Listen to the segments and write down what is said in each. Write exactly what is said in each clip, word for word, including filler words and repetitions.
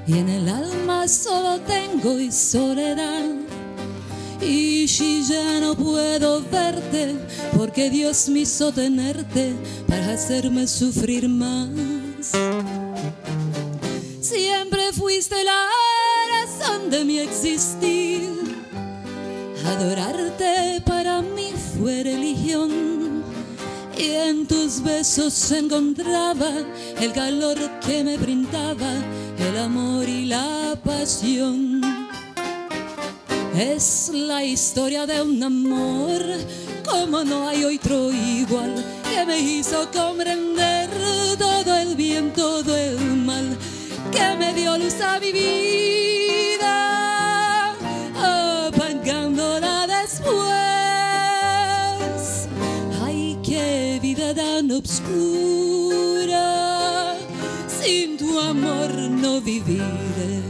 y en el alma solo tengo y soledad. Y si ya no puedo verte, porque Dios me hizo tenerte para hacerme sufrir más. Siempre fuiste la razón de mi existir, adorarte para mí fue religión, y en tus besos se encontraba el calor que me brindaba el amor y la pasión. Es la historia de un amor como no hay otro igual, que me hizo comprender todo el bien, todo el mal, que me dio luz a mi vida, apagándola después. Ay, qué vida tan obscura, sin tu amor no viviré.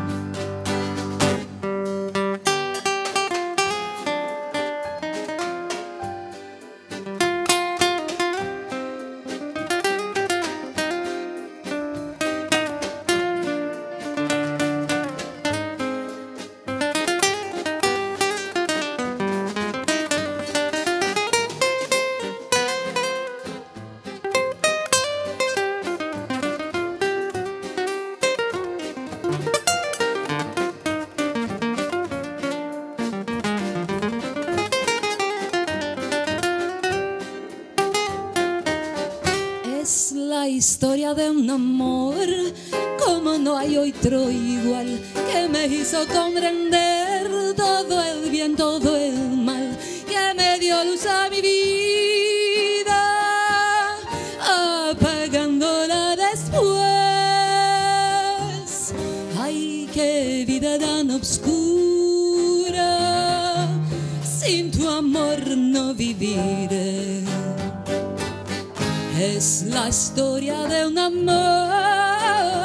Es la historia de un amor como no hay otro igual, que me hizo comprender todo el bien, todo el mal, que me dio luz a mi vida, apagándola después. Ay, qué vida tan obscura, sin tu amor no viviré. Es la historia de un amor